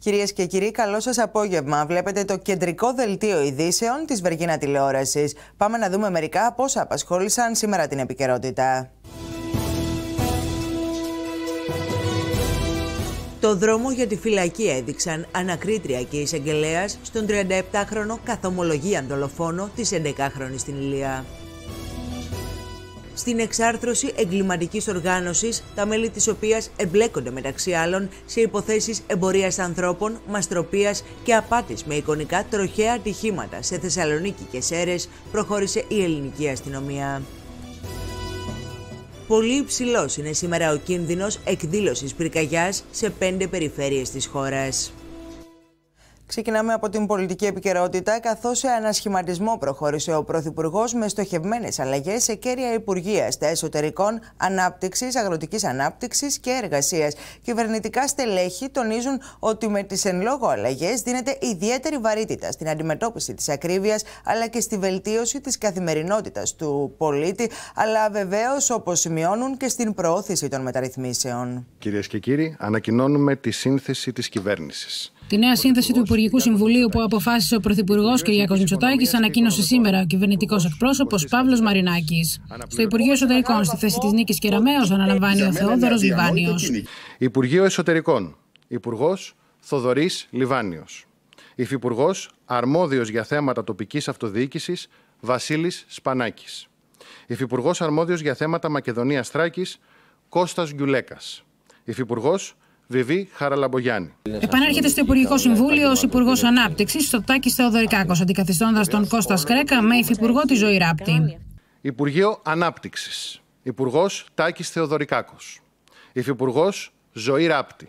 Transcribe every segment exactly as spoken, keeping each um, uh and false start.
Κυρίες και κύριοι, καλό σας απόγευμα. Βλέπετε το κεντρικό δελτίο ειδήσεων της Βεργίνα Τηλεόρασης. Πάμε να δούμε μερικά από όσα απασχόλησαν σήμερα την επικαιρότητα. Το δρόμο για τη φυλακή έδειξαν ανακρίτρια και εισαγγελέας στον τριανταεπτάχρονο καθομολογίαν δολοφόνο της έντεκαχρονης στην Ηλία. Στην εξάρθρωση εγκληματικής οργάνωσης, τα μέλη της οποίας εμπλέκονται μεταξύ άλλων σε υποθέσεις εμπορίας ανθρώπων, μαστροπίας και απάτης με εικονικά τροχαία ατυχήματα σε Θεσσαλονίκη και Σέρρες, προχώρησε η ελληνική αστυνομία. Πολύ υψηλός είναι σήμερα ο κίνδυνος εκδήλωσης πυρκαγιάς σε πέντε περιφέρειες της χώρας. Ξεκινάμε από την πολιτική επικαιρότητα, καθώς σε ανασχηματισμό προχώρησε ο Πρωθυπουργός με στοχευμένες αλλαγές σε κέρια υπουργεία στα εσωτερικών, ανάπτυξης, αγροτικής ανάπτυξης και εργασίας. Κυβερνητικά στελέχη τονίζουν ότι με τις εν λόγω αλλαγές δίνεται ιδιαίτερη βαρύτητα στην αντιμετώπιση της ακρίβειας αλλά και στη βελτίωση της καθημερινότητας του πολίτη, αλλά βεβαίως, όπως σημειώνουν, και στην προώθηση των μεταρρυθμίσεων. Κυρίες και κύριοι, ανακοινώνουμε τη σύνθεση της κυβέρνησης. Τη νέα σύνθεση του Υπουργικού Συμβουλίου που αποφάσισε ο Πρωθυπουργός Κυριάκος Μητσοτάκης ανακοίνωσε σήμερα ο κυβερνητικός εκπρόσωπος Παύλος Μαρινάκης. Στο Υπουργείο Εσωτερικών, στη θέση της Νίκης Κεραμέως, αναλαμβάνει ο Θεόδωρος Λιβάνιος. Υπουργείο Εσωτερικών, Υπουργός Θοδωρής Λιβάνιος. Υφυπουργός Αρμόδιος για θέματα τοπικής αυτοδιοίκησης Βασίλης Σπανάκης. Υφυπουργός Αρμόδιος για θέματα Μακεδονίας Θράκης Κώστας Γκιουλέκας. Υφυπουργός Βιβί Χαραλαμπογιάννη. Επανέρχεται στο Υπουργικό Συμβούλιο ως Υπουργός Ανάπτυξης στο Τάκης Θεοδωρικάκος, αντικαθιστώντας τον Κώστα Σκρέκα με υφυπουργό τη Ζωή Ράπτη. Υπουργείο Ανάπτυξης. Υπουργός Τάκης Θεοδωρικάκος. Υφυπουργός Ζωή Ράπτη.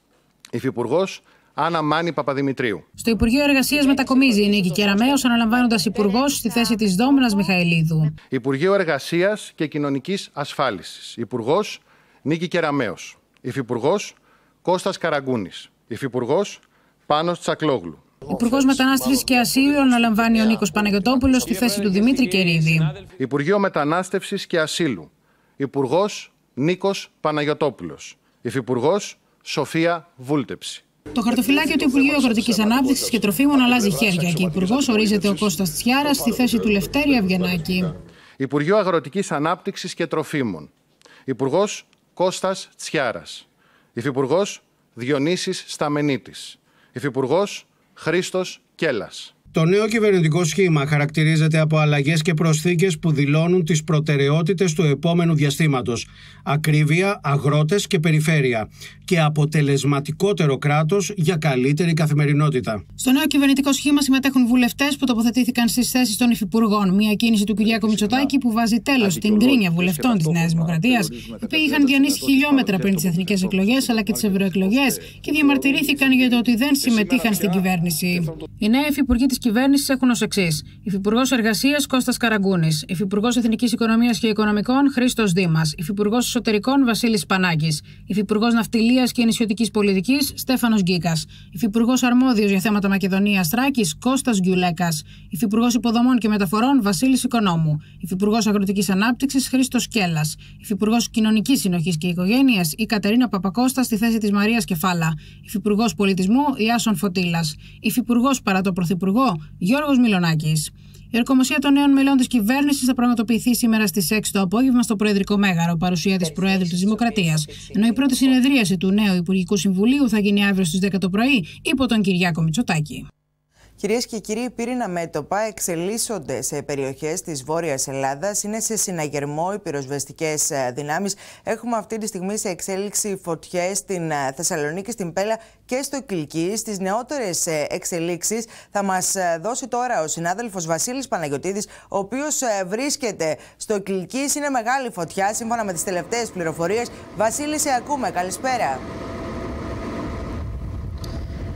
Υφυπουργός Άννα Μάνη Παπαδημητρίου. Στο Υπουργείο Εργασίας μετακομίζει η Νίκη Κεραμέως, αναλαμβάνοντας υπουργός στη θέση της Δόμνας Μιχαηλίδου. Υπουργείο Εργασίας και Κοινωνικής Ασφάλισης. Υπουργός Νίκη Κεραμέως. Υφυπουργός Κώστας Καραγκούνης. Υφυπουργός Πάνος Τσακλόγλου. Υπουργός Μετανάστευσης και Ασύλου αναλαμβάνει ο Νίκος Παναγιωτόπουλος στη θέση του Δημήτρη Κερίδη. Υπουργείο Μετανάστευσης και Ασύλου. Υπουργός Νίκος Παναγιωτόπουλος. Υφυπουργός Σοφία Βούλτεψη. Το χαρτοφυλάκιο του Υπουργείου Αγροτικής Ανάπτυξης και Τροφίμων αλλάζει χέρια και υπουργός ορίζεται ο Κώστας Τσιάρας στη θέση του Λευτέρη Αυγενάκη. Υπουργείο Αγροτικής Ανάπτυξης και Τροφίμων. Υπουργός Κώστας Τσιάρας. Υφυπουργός Διονύσης Σταμενίτης. Υφυπουργός Χρήστος Κέλλας. Το νέο κυβερνητικό σχήμα χαρακτηρίζεται από αλλαγές και προσθήκες που δηλώνουν τις προτεραιότητες του επόμενου διαστήματος. Ακρίβεια, αγρότες και περιφέρεια. Και αποτελεσματικότερο κράτος για καλύτερη καθημερινότητα. Στο νέο κυβερνητικό σχήμα συμμετέχουν βουλευτές που τοποθετήθηκαν στις θέσεις των υφυπουργών. Μια κίνηση του Κυριάκου Μητσοτάκη που βάζει τέλος στην γκρίνια βουλευτών της Νέας Δημοκρατίας, οι οποίοι είχαν διανύσει χιλιόμετρα πριν τις εθνικές εκλογές αλλά και τις ευρωεκλογές και διαμαρτυρήθηκαν για το ότι δεν συμμετείχαν στην κυβέρνηση. Οι νέοι υφυπουργοί της κυβέρνησης έχουν ως εξής: Υφυπουργός Εργασίας Κώστας Καραγκούνης. Υφυπουργός Εθνικής Οικονομίας και Οικονομικών Χρήστος Δήμας. Υφυπουργός Εσωτερικών Βασίλης Σπανάκης. Υφυπουργός Ναυτιλίας και Νησιωτικής Πολιτικής Στέφανος Γκίκας. Υφυπουργός Αρμόδιος για θέματα Μακεδονίας Θράκης Κώστας Γκιουλέκας. Υφυπουργός Υποδομών και Μεταφορών Βασίλης Οικονόμου. Υφυπουργός Αγροτικής Ανάπτυξης Χρήστος Κέλλας. Υφυπουργός Κοινωνικής Συνοχής και Οικογένειας η Κατερίνα Παπακώστα στη θέση της Μαρίας Κεφάλα. Υφυπουργός Πολιτισμού Ιάσον Φωτήλας. Υφυπουργός παρά το Πρωθυπουργό Γιώργος Μιλονάκης. Η ορκομοσία των νέων μελών της κυβέρνησης θα πραγματοποιηθεί σήμερα στις έξι το απόγευμα στο Προεδρικό Μέγαρο, παρουσία της Προέδρου της Δημοκρατίας. Ενώ η πρώτη συνεδρίαση του νέου Υπουργικού Συμβουλίου θα γίνει αύριο στις δέκα το πρωί υπό τον Κυριάκο Μητσοτάκη. Κυρίες και κύριοι, οι πύρινα μέτωπα εξελίσσονται σε περιοχές της Βόρειας Ελλάδας. Είναι σε συναγερμό οι πυροσβεστικές δυνάμεις. Έχουμε αυτή τη στιγμή σε εξέλιξη φωτιές στην Θεσσαλονίκη, στην Πέλα και στο Κιλκί. Στις νεότερες εξελίξεις θα μας δώσει τώρα ο συνάδελφος Βασίλης Παναγιωτίδης, ο οποίος βρίσκεται στο Κιλκί. Είναι μεγάλη φωτιά, σύμφωνα με τις τελευταίες πληροφορίες. Βασίλη, σε ακούμε. Καλησπέρα.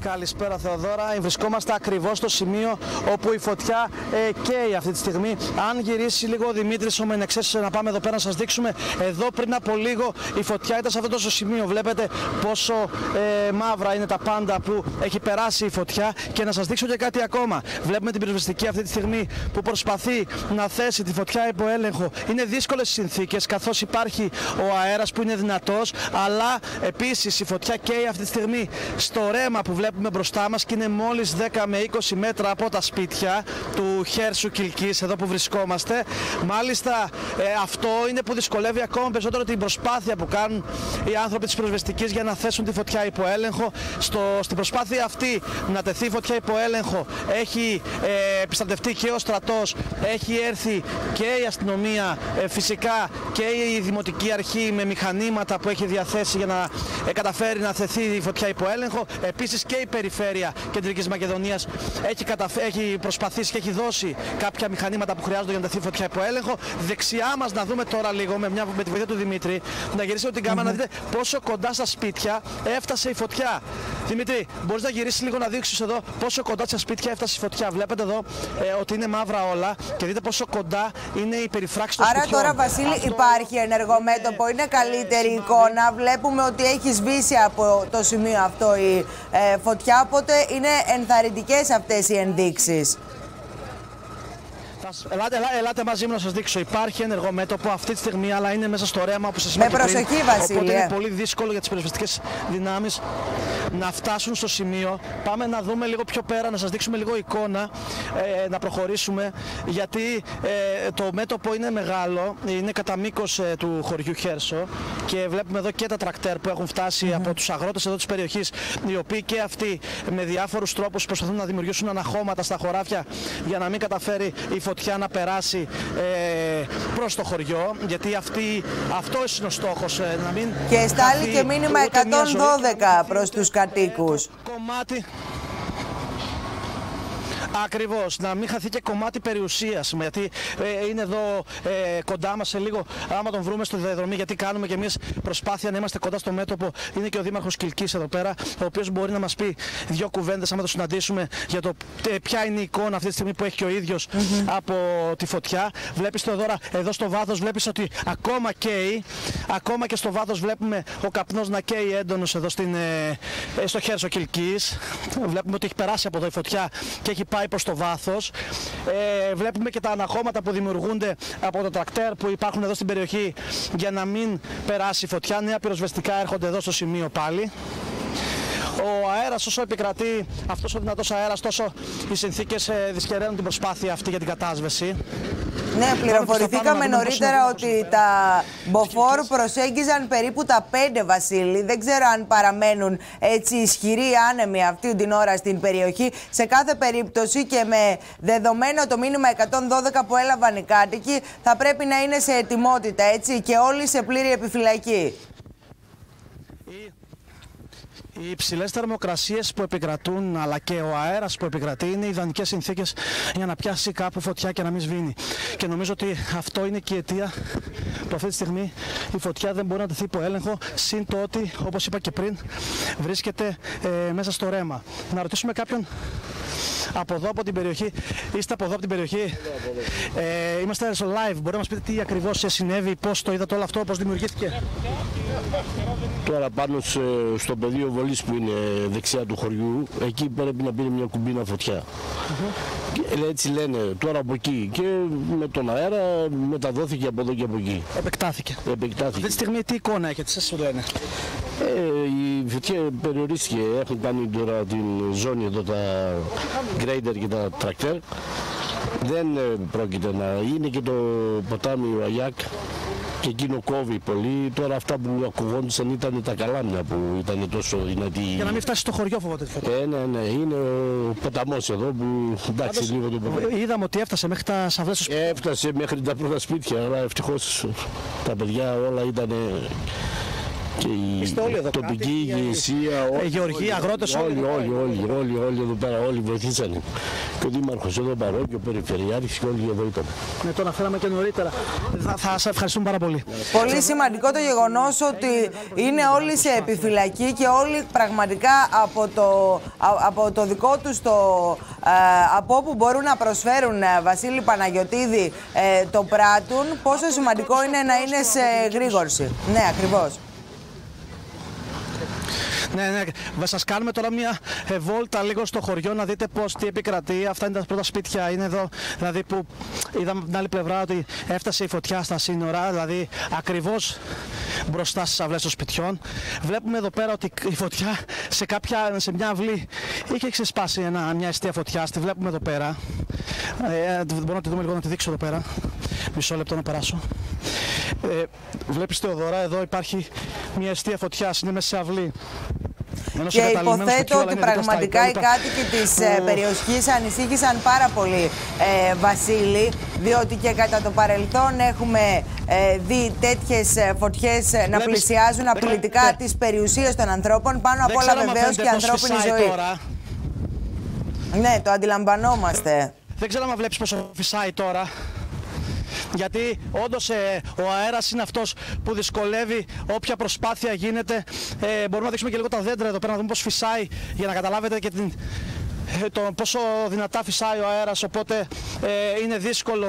Καλησπέρα Θεοδώρα. Βρισκόμαστε ακριβώς στο σημείο όπου η φωτιά ε, καίει αυτή τη στιγμή. Αν γυρίσει λίγο ο Δημήτρης ο Μενεξές να πάμε εδώ πέρα να σας δείξουμε. Εδώ πριν από λίγο η φωτιά ήταν σε αυτό το σημείο. Βλέπετε πόσο ε, μαύρα είναι τα πάντα που έχει περάσει η φωτιά. Και να σας δείξω και κάτι ακόμα. Βλέπουμε την πυροσβεστική αυτή τη στιγμή που προσπαθεί να θέσει τη φωτιά υπό έλεγχο. Είναι δύσκολες συνθήκες καθώς υπάρχει ο αέρας που είναι δυνατός, αλλά επίσης η φωτιά καίει αυτή τη στιγμή στο ρέμα που βλέπουμε μπροστά μας και είναι μόλις δέκα με είκοσι μέτρα από τα σπίτια του Χέρσου Κιλκής, εδώ που βρισκόμαστε. Μάλιστα ε, αυτό είναι που δυσκολεύει ακόμα περισσότερο την προσπάθεια που κάνουν οι άνθρωποι της πυροσβεστικής για να θέσουν τη φωτιά υπό έλεγχο. Στο, στην προσπάθεια αυτή να τεθεί η φωτιά υπό έλεγχο έχει ε, επιστρατευτεί και ο στρατός, έχει έρθει και η αστυνομία, ε, φυσικά και η Δημοτική Αρχή με μηχανήματα που έχει διαθέσει για να ε, καταφέρει να θεθεί η φωτιά υπό έλεγχο. Επίσης και η Περιφέρεια Κεντρικής Μακεδονίας έχει, καταφ... έχει προσπαθήσει και έχει δώσει κάποια μηχανήματα που χρειάζονται για να τεθεί η φωτιά υπό έλεγχο. Δεξιά μας να δούμε τώρα λίγο με, μια... με τη βοήθεια του Δημήτρη, να γυρίσετε την κάμερα mm-hmm. να δείτε πόσο κοντά στα σπίτια έφτασε η φωτιά. Δημήτρη, μπορείς να γυρίσεις λίγο να δείξεις εδώ πόσο κοντά στα σπίτια έφτασε η φωτιά. Βλέπετε εδώ ε, ότι είναι μαύρα όλα και δείτε πόσο κοντά είναι η περιφράξη των σπιτιών. Άρα τώρα, Βασίλη, αυτό... υπάρχει ενεργό μέτωπο, είναι καλύτερη ε, εικόνα. Βλέπουμε ότι έχει σβήσει από το σημείο αυτό η ε, φωτιά, οπότε είναι ενθαρρυντικές αυτές οι ενδείξεις. Ελάτε, ελά, ελάτε μαζί μου να σας δείξω. Υπάρχει ενεργό μέτωπο αυτή τη στιγμή, αλλά είναι μέσα στο ρέμα όπως σας είπα. Με προσοχή, πριν, Βασίλη. Οπότε είναι πολύ δύσκολο για τις πυροσβεστικές δυνάμεις να φτάσουν στο σημείο. Πάμε να δούμε λίγο πιο πέρα, να σας δείξουμε λίγο εικόνα, ε, να προχωρήσουμε. Γιατί ε, το μέτωπο είναι μεγάλο, είναι κατά μήκος ε, του χωριού Χέρσο και βλέπουμε εδώ και τα τρακτέρ που έχουν φτάσει mm-hmm. από τους αγρότες εδώ της περιοχής, οι οποίοι και αυτοί με διάφορους τρόπους προσπαθούν να δημιουργήσουν αναχώματα στα χωράφια για να μην καταφέρει η φωτιά να περάσει ε, προς το χωριό, γιατί αυτή, αυτός είναι ο στόχος, ε, να μην... Και στάλει και μήνυμα εκατόν δώδεκα προς τους κατοίκους. Κομμάτι... Ακριβώς, να μην χαθεί και κομμάτι περιουσίας, γιατί ε, είναι εδώ ε, κοντά μας σε λίγο, άμα τον βρούμε στο διαδρομή, γιατί κάνουμε και εμείς προσπάθεια να είμαστε κοντά στο μέτωπο. Είναι και ο Δήμαρχος Κιλκής εδώ πέρα, ο οποίος μπορεί να μας πει δύο κουβέντες άμα το συναντήσουμε για το ε, ποια είναι η εικόνα αυτή τη στιγμή που έχει και ο ίδιος mm-hmm. από τη φωτιά. Βλέπεις το εδώ, εδώ στο βάθος, βλέπεις ότι ακόμα καίει, ακόμα και στο βάθος βλέπουμε ο καπνός να καίει έντονος εδώ στην, ε, στο Χέρσο Κιλκής. Βλέπουμε ότι έχει περάσει από εδώ η φωτιά και έχει πάει προς το βάθος. Ε, βλέπουμε και τα αναχώματα που δημιουργούνται από το τρακτέρ που υπάρχουν εδώ στην περιοχή για να μην περάσει η φωτιά. Νέα πυροσβεστικά έρχονται εδώ στο σημείο πάλι. Ο αέρας όσο επικρατεί, αυτός ο δυνατός αέρας, τόσο οι συνθήκες ε, δυσκεραίνουν την προσπάθεια αυτή για την κατάσβεση. Ναι, πληροφορηθήκαμε νωρίτερα ότι τα μποφόρ προσέγγιζαν περίπου τα πέντε, Βασίλη. Δεν ξέρω αν παραμένουν έτσι ισχυροί άνεμοι αυτή την ώρα στην περιοχή. Σε κάθε περίπτωση και με δεδομένο το μήνυμα εκατόν δώδεκα που έλαβαν οι κάτοικοι, θα πρέπει να είναι σε ετοιμότητα, έτσι, και όλοι σε πλήρη επιφυλακή. Οι υψηλές θερμοκρασίες που επικρατούν, αλλά και ο αέρας που επικρατεί, είναι ιδανικές συνθήκες για να πιάσει κάπου φωτιά και να μην σβήνει. Και νομίζω ότι αυτό είναι και η αιτία που αυτή τη στιγμή η φωτιά δεν μπορεί να τεθεί υπό έλεγχο, συν το ότι, όπως είπα και πριν, βρίσκεται ε, μέσα στο ρέμα. Να ρωτήσουμε κάποιον από εδώ από την περιοχή. Είστε από εδώ από την περιοχή? Ε, είμαστε στο live. Μπορείτε να μας πείτε τι ακριβώς συνέβη, πώς το είδατε όλο αυτό, πώς δημιουργήθηκε? Τώρα πάνω στο πεδίο βολής που είναι δεξιά του χωριού, εκεί πρέπει να πήρε μια κουμπίνα φωτιά. Mm-hmm. Και έτσι λένε, τώρα από εκεί, και με τον αέρα μεταδόθηκε από εδώ και από εκεί. Επεκτάθηκε. Επεκτάθηκε. Αυτή τη στιγμή τι εικόνα έχετε, σας σου λένε? Ε, η φωτιά περιορίστηκε, έχουν κάνει τώρα την ζώνη εδώ τα γκρέιντερ και τα τρακτέρ. Δεν πρόκειται να είναι και το ποτάμι ο Αγιάκ. Και εκείνο κόβει πολύ. Τώρα αυτά που ακουγόντουσαν ήταν τα καλάμια που ήταν τόσο δυνατή. Για να μην φτάσει στο χωριό, φοβάται. Ε, ναι, ναι, είναι ο ποταμός εδώ που εντάξει Άντως, λίγο το ποτάμι. Είδαμε ότι έφτασε μέχρι τα σαυλές. Έφτασε μέχρι τα πρώτα σπίτια, αλλά ευτυχώς τα παιδιά όλα ήταν και η όλοι τοπική ηγεσία, οι γεωργοί, αγρότες, όλοι, όλοι, όλοι, όλοι, όλοι εδώ πέρα, όλοι βοηθήσανε. Και ο Δήμαρχος εδώ παρόν και ο Περιφερειάρχης και όλοι εδώ ήταν. Ναι, το αναφέραμε και νωρίτερα. Θα, θα σας ευχαριστούμε πάρα πολύ. Πολύ σημαντικό το γεγονός ότι είναι όλοι σε επιφυλακή και όλοι πραγματικά από το, από το δικό τους το, από όπου μπορούν να προσφέρουν, Βασίλη Παναγιωτίδη, το πράττουν. Πόσο σημαντικό είναι να είναι σε γρήγορση. Ναι, ακριβώς. Ναι, ναι. Σας κάνουμε τώρα μια ε, βόλτα λίγο στο χωριό να δείτε πώς τι επικρατεί. Αυτά είναι τα πρώτα σπίτια. Είναι εδώ, δηλαδή που είδαμε από την άλλη πλευρά ότι έφτασε η φωτιά στα σύνορα, δηλαδή ακριβώς μπροστά στις αυλές των σπιτιών. Βλέπουμε εδώ πέρα ότι η φωτιά σε, κάποια, σε μια αυλή είχε ξεσπάσει ένα, μια εστία φωτιά. Τη βλέπουμε εδώ πέρα. Ε, μπορώ να τη δούμε λίγο, να τη δείξω εδώ πέρα. Μισό λεπτό να περάσω. Ε, βλέπεις, Θεοδωρά, εδώ υπάρχει μια εστία φωτιάς, είναι μέσα σε αυλή. Και υποθέτω ότι πραγματικά οι κάτοικοι της ε, περιοχής ανησύχησαν πάρα πολύ, ε, Βασίλη, διότι και κατά το παρελθόν έχουμε ε, δει τέτοιες φωτιές να πλησιάζουν απειλητικά τις περιουσίες των ανθρώπων, πάνω απ' όλα βεβαίως και η ανθρώπινη ζωή. Τώρα. Ναι, το αντιλαμβανόμαστε. Δεν ξέρω αν βλέπεις πόσο φυσάει τώρα. Γιατί όντως ε, ο αέρας είναι αυτός που δυσκολεύει όποια προσπάθεια γίνεται. Ε, μπορούμε να δείξουμε και λίγο τα δέντρα εδώ πέρα, να δούμε πώς φυσάει, για να καταλάβετε και την, ε, το πόσο δυνατά φυσάει ο αέρας. Οπότε ε, είναι δύσκολο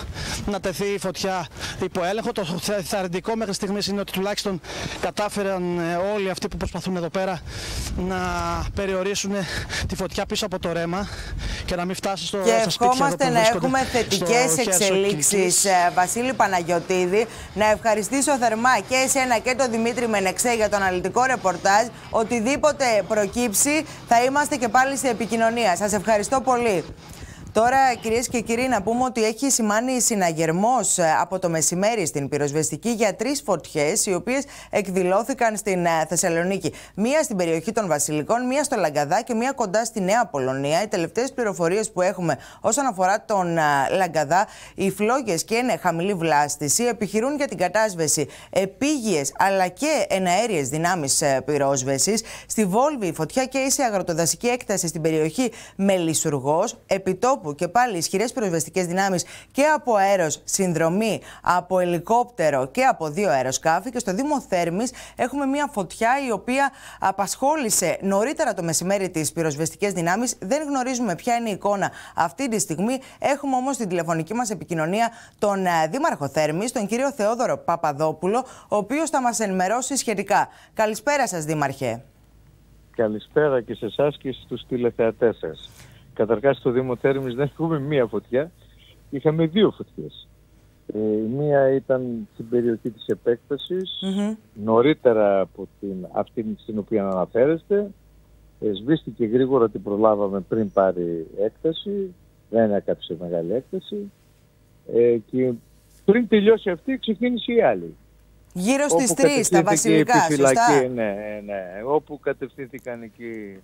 να τεθεί η φωτιά υπό έλεγχο. Το θαρρυντικό μέχρι στιγμής είναι ότι τουλάχιστον κατάφεραν ε, όλοι αυτοί που προσπαθούν εδώ πέρα να περιορίσουν τη φωτιά πίσω από το ρέμα και να μην φτάσει στο σπίτι. Και ευχόμαστε να έχουμε θετικές εξελίξεις, Βασίλη Παναγιωτίδη. Να ευχαριστήσω θερμά και εσένα και τον Δημήτρη Μενεξέ για το αναλυτικό ρεπορτάζ. Οτιδήποτε προκύψει θα είμαστε και πάλι σε επικοινωνία. Σας ευχαριστώ πολύ. Τώρα, κυρίες και κύριοι, να πούμε ότι έχει σημάνει συναγερμός από το μεσημέρι στην πυροσβεστική για τρεις φωτιές, οι οποίες εκδηλώθηκαν στην Θεσσαλονίκη. Μία στην περιοχή των Βασιλικών, μία στο Λαγκαδά και μία κοντά στη Νέα Πολωνία. Οι τελευταίες πληροφορίες που έχουμε όσον αφορά τον Λαγκαδά, οι φλόγες και είναι χαμηλή βλάστηση, επιχειρούν για την κατάσβεση επίγειες αλλά και εναέριες δυνάμεις πυρόσβεσης. Στη Βόλβη, η φωτιά καίει σε αγροτοδασική έκταση στην περιοχή Μελισσουργός, επιτόπου και πάλι ισχυρές πυροσβεστικές δυνάμεις και από αέρος συνδρομή, από ελικόπτερο και από δύο αεροσκάφη. Και στο Δήμο Θέρμης έχουμε μια φωτιά η οποία απασχόλησε νωρίτερα το μεσημέρι τις πυροσβεστικές δυνάμεις. Δεν γνωρίζουμε ποια είναι η εικόνα αυτή τη στιγμή. Έχουμε όμως στην τηλεφωνική μας επικοινωνία τον Δήμαρχο Θέρμης, τον κύριο Θεόδωρο Παπαδόπουλο, ο οποίος θα μας ενημερώσει σχετικά. Καλησπέρα σας, Δήμαρχε. Καλησπέρα και σε εσάς και στους τηλεθεατές σας. Καταρχάς στο Δήμο Θέρμης δεν έχουμε μία φωτιά, είχαμε δύο φωτιές. Ε, η μία ήταν στην περιοχή της επέκτασης, mm-hmm. νωρίτερα από την, αυτή στην οποία αναφέρεστε. Ε, σβήστηκε γρήγορα, την προλάβαμε πριν πάρει έκταση, δεν έκαψε μεγάλη έκταση. Ε, και πριν τελειώσει αυτή ξεκίνησε η άλλη. Γύρω στις τρεις, τα Βασιλικά, σωστά. Ναι, ναι, όπου κατευθύνθηκαν εκεί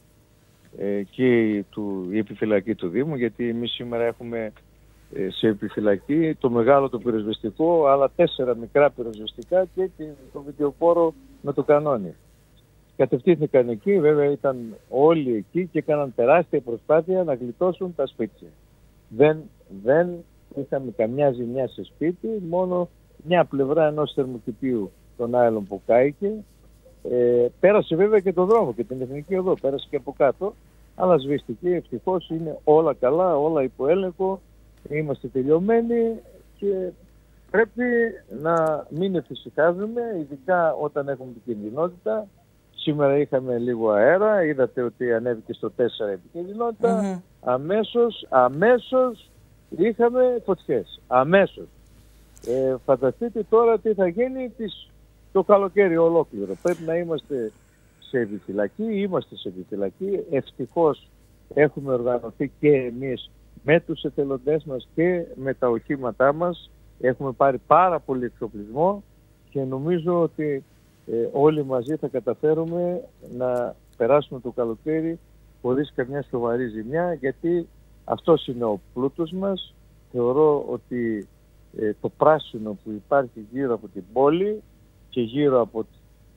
και του, η επιφυλακή του Δήμου, γιατί εμείς σήμερα έχουμε σε επιφυλακή το μεγάλο το πυροσβεστικό, αλλά τέσσερα μικρά πυροσβεστικά και το βιντεοπόρο με το κανόνι. Κατευθύνθηκαν εκεί, βέβαια ήταν όλοι εκεί και έκαναν τεράστια προσπάθεια να γλιτώσουν τα σπίτια. Δεν, δεν είχαμε καμιά ζημιά σε σπίτι, μόνο μια πλευρά ενός θερμοκηπίου των άλλων που κάηκε. Ε, πέρασε βέβαια και το δρόμο και την Εθνική Οδό, πέρασε και από κάτω, αλλά σβηστική, ευτυχώς είναι όλα καλά, όλα υπό έλεγχο, είμαστε τελειωμένοι και πρέπει να μην εφησυχάζουμε, ειδικά όταν έχουμε την κινδυνότητα. Σήμερα είχαμε λίγο αέρα, είδατε ότι ανέβηκε στο τέσσερα η επικίνδυνοτητα, mm-hmm. αμέσως, αμέσως είχαμε φωτιές, αμέσως. Ε, φανταστείτε τώρα τι θα γίνει τις, το καλοκαίρι ολόκληρο. Πρέπει να είμαστε σε επιφυλακή, είμαστε σε επιφυλακή. Ευτυχώς έχουμε οργανωθεί και εμείς με τους εθελοντές μας και με τα οχήματά μας. Έχουμε πάρει πάρα πολύ εξοπλισμό και νομίζω ότι ε, όλοι μαζί θα καταφέρουμε να περάσουμε το καλοκαίρι χωρίς καμιά σοβαρή ζημιά, γιατί αυτός είναι ο πλούτος μας. Θεωρώ ότι ε, το πράσινο που υπάρχει γύρω από την πόλη και γύρω από την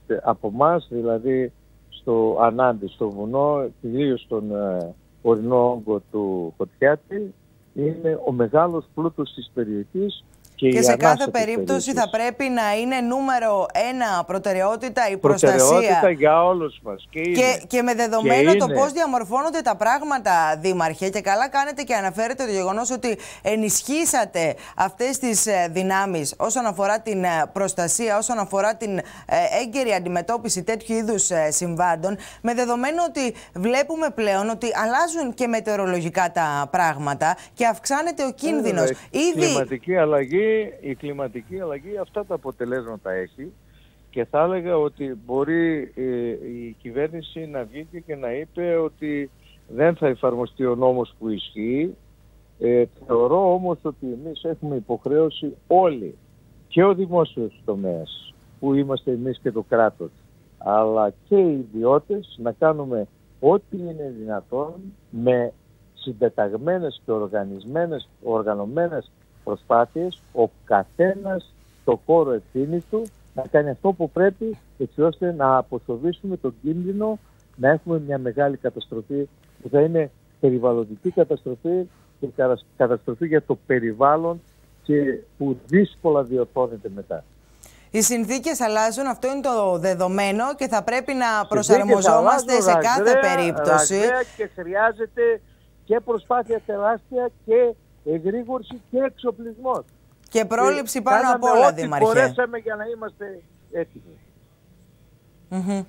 βρίσκεται από εμάς, δηλαδή στο Ανάντι, στο βουνό, κυρίως στον ε, ορεινό όγκο του Χωτιάτη, είναι ο μεγάλος πλούτος της περιοχής. Και, και σε κάθε περίπτωση θα πρέπει να είναι νούμερο ένα προτεραιότητα η προστασία. Προτεραιότητα για όλους μας. Και, είναι. και, και με δεδομένο και το είναι. πώς διαμορφώνονται τα πράγματα, Δήμαρχε, και καλά κάνετε και αναφέρετε το γεγονός ότι ενισχύσατε αυτές τις δυνάμεις όσον αφορά την προστασία, όσον αφορά την έγκαιρη αντιμετώπιση τέτοιου είδους συμβάντων, με δεδομένο ότι βλέπουμε πλέον ότι αλλάζουν και μετεωρολογικά τα πράγματα και αυξάνεται ο κίνδυνος. Η κλιματική αλλαγή Η κλιματική αλλαγή αυτά τα αποτελέσματα έχει και θα έλεγα ότι μπορεί ε, η κυβέρνηση να βγήκε και να είπε ότι δεν θα εφαρμοστεί ο νόμος που ισχύει. Ε, θεωρώ όμως ότι εμείς έχουμε υποχρέωση όλοι, και ο δημόσιος τομέας που είμαστε εμείς και το κράτος, αλλά και οι ιδιώτες, να κάνουμε ό,τι είναι δυνατόν με συντεταγμένες και οργανισμένες, οργανωμένες προσπάθειες, ο καθένας στο χώρο ευθύνη του να κάνει αυτό που πρέπει, έτσι ώστε να αποσοβήσουμε τον κίνδυνο να έχουμε μια μεγάλη καταστροφή που θα είναι περιβαλλοντική καταστροφή και καταστροφή για το περιβάλλον και που δύσκολα διορθώνεται μετά. Οι συνθήκες αλλάζουν, αυτό είναι το δεδομένο και θα πρέπει να προσαρμοζόμαστε αλλάζουν, σε ραγδαία, κάθε περίπτωση. Ραγδαία και χρειάζεται και προσπάθεια τεράστια και εγρήγορση και εξοπλισμός. Και πρόληψη και πάνω απ' όλα, Δήμαρχε. Μπορέσαμε για να είμαστε έτοιμοι. Mm-hmm.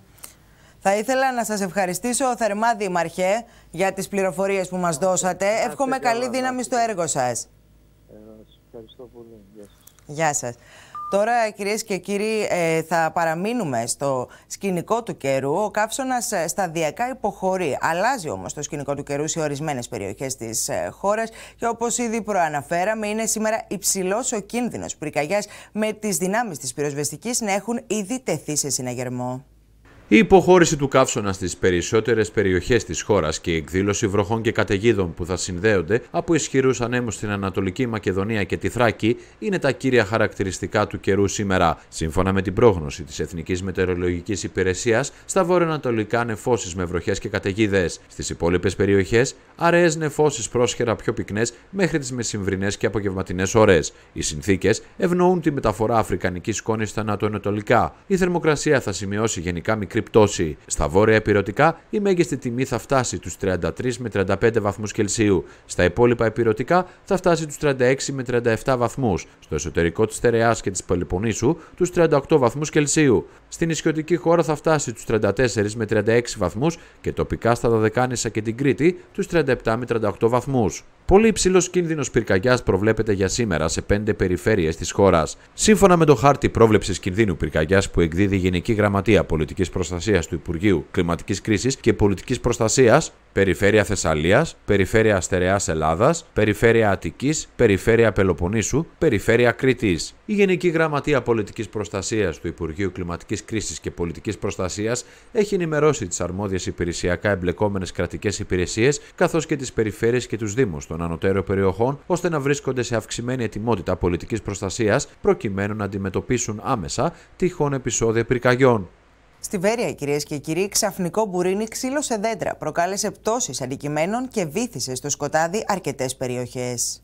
Θα ήθελα να σας ευχαριστήσω θερμά, Δήμαρχε, για τις πληροφορίες που μας δώσατε. Εύχομαι καλή δύναμη στο έργο σας. Ε, σας ευχαριστώ πολύ. Γεια σας. Γεια σας. Τώρα, κυρίες και κύριοι, θα παραμείνουμε στο σκηνικό του καιρού. Ο καύσωνας σταδιακά υποχωρεί. Αλλάζει όμως το σκηνικό του καιρού σε ορισμένες περιοχές της χώρας και όπως ήδη προαναφέραμε, είναι σήμερα υψηλός ο κίνδυνος πυρκαγιάς, με τις δυνάμεις της πυροσβεστικής να έχουν ήδη τεθεί σε συναγερμό. Η υποχώρηση του καύσωνα στις περισσότερες περιοχές της χώρας και η εκδήλωση βροχών και καταιγίδων που θα συνδέονται από ισχυρούς ανέμους στην Ανατολική Μακεδονία και τη Θράκη είναι τα κύρια χαρακτηριστικά του καιρού σήμερα. Σύμφωνα με την πρόγνωση της Εθνικής Μετεωρολογικής Υπηρεσίας, στα βορειοανατολικά νεφώσεις με βροχές και καταιγίδες. Στις υπόλοιπες περιοχές, αραιές νεφώσεις πρόσχερα πιο πυκνές μέχρι τις μεσημβρινές και απογευματινές ώρες. Οι συνθήκες ευνοούν τη μεταφορά αφρικανικής σκόνης στα ανατοανατολικά. Η θερμοκρασία θα σημειώσει γενικά μικρή πτώση. Στα βόρεια ηπειρωτικά η μέγιστη τιμή θα φτάσει τους τριάντα τρεις με τριάντα πέντε βαθμούς Κελσίου. Στα υπόλοιπα ηπειρωτικά θα φτάσει τους τριάντα έξι με τριάντα επτά βαθμούς. Στο εσωτερικό της Στερεάς και της Πελοποννήσου τους τριάντα οκτώ βαθμούς Κελσίου. Στην νησιωτική χώρα θα φτάσει τους τριάντα τέσσερα με τριάντα έξι βαθμούς και τοπικά στα Δωδεκάνησα και την Κρήτη τους τριάντα επτά με τριάντα οκτώ βαθμούς. Πολύ υψηλός κίνδυνος πυρκαγιάς προβλέπεται για σήμερα σε πέντε περιφέρειες της χώρας. Σύμφωνα με το χάρτη πρόβλεψης κινδύνου πυρκαγιάς που εκδίδει η Γενική Γραμματεία Πολιτικής Προστασίας του Υπουργείου Κλιματικής Κρίσης και Πολιτικής Προστασίας, Περιφέρεια Θεσσαλίας, Περιφέρεια Στερεάς Ελλάδας, Περιφέρεια Αττικής, Περιφέρεια Πελοποννήσου, Περιφέρεια Κρήτης. Η Γενική Γραμματεία Πολιτικής Προστασίας του Υπουργείου Κλιματικής Κρίσης και Πολιτικής Προστασίας έχει ενημερώσει τις αρμόδιες υπηρεσιακά εμπλεκόμενες κρατικές υπηρεσίες καθώς και τις περιφέρειες και τους δήμους των ανωτέρων περιοχών ώστε να βρίσκονται σε αυξημένη ετοιμότητα πολιτικής προστασίας προκειμένου να αντιμετωπίσουν άμεσα τυχόν επεισόδια πυρκαγιών. Στη Βέρεια, κυρίες και κύριοι, ξαφνικό μπουρίνι ξύλωσε δέντρα, προκάλεσε πτώσεις αντικειμένων και βύθισε στο σκοτάδι αρκετές περιοχές.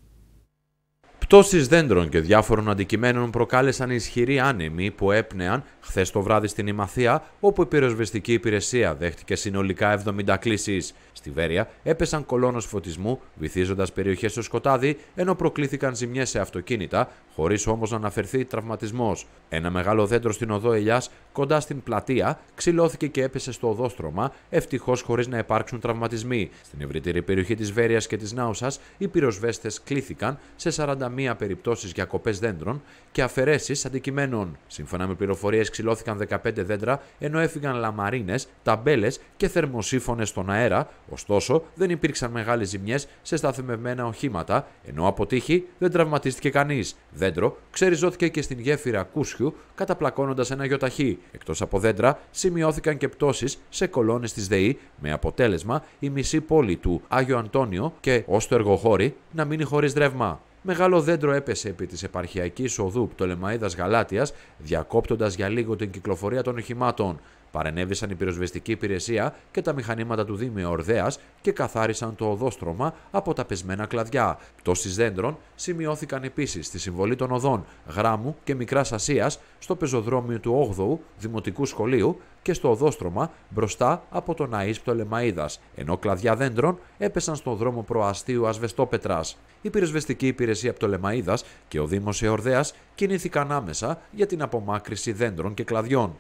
Πτώσεις δέντρων και διάφορων αντικειμένων προκάλεσαν ισχυροί άνεμοι που έπνεαν χθες το βράδυ στην Ημαθία, όπου η πυροσβεστική υπηρεσία δέχτηκε συνολικά εβδομήντα κλήσεις. Στη Βέρεια έπεσαν κολόνες φωτισμού, βυθίζοντας περιοχές στο σκοτάδι, ενώ προκλήθηκαν ζημιές σε αυτοκίνητα, χωρίς όμως να αναφερθεί τραυματισμός. Ένα μεγάλο δέντρο στην οδό Ελιάς, κοντά στην πλατεία, ξυλώθηκε και έπεσε στο οδόστρωμα, ευτυχώς χωρίς να υπάρξουν τραυματισμοί. Στην ευρύτερη περιοχή της Βέρειας και της Νάουσας, οι πυροσβέστες κλήθηκαν σε σαράντα μία περιπτώσεις για κοπές δέντρων και αφαιρέσεις αντικειμένων. Σύμφωνα με πληροφορίες, ξυλώθηκαν δεκαπέντε δέντρα, ενώ έφυγαν λαμαρίνες, ταμπέλες και θερμοσύφωνες στον αέρα. Ωστόσο, δεν υπήρξαν μεγάλες ζημιές σε σταθμευμένα οχήματα, ενώ από τύχη δεν τραυματίστηκε κανείς. Δέντρο ξεριζώθηκε και στην γέφυρα Κούσιου, καταπλακώνοντας ένα γιοταχή. Εκτός από δέντρα, σημειώθηκαν και πτώσεις σε κολόνες της ΔΕΗ, με αποτέλεσμα η μισή πόλη του Άγιο Αντώνιο και ως το Εργοχώρι να μείνει χωρίς ρεύμα. μεγάλο δέντρο έπεσε επί της επαρχιακής οδού Πτολεμαΐδας Γαλάτιας, διακόπτοντας για λίγο την κυκλοφορία των οχημάτων. Παρενέβησαν η πυροσβεστική υπηρεσία και τα μηχανήματα του Δήμου Ορδέας και καθάρισαν το οδόστρωμα από τα πεσμένα κλαδιά. Πτώσεις δέντρων σημειώθηκαν επίσης στη συμβολή των οδών Γράμμου και Μικράς Ασίας, στο πεζοδρόμιο του όγδοου Δημοτικού Σχολείου και στο οδόστρωμα μπροστά από τον Ναΐς Πτολεμαΐδας, ενώ κλαδιά δέντρων έπεσαν στο δρόμο Προαστίου Ασβεστόπετρας. Η πυροσβεστική υπηρεσία Πτολεμαΐδας και ο Δήμος Εορδέας κινήθηκαν άμεσα για την απομάκρυνση δέντρων και κλαδιών.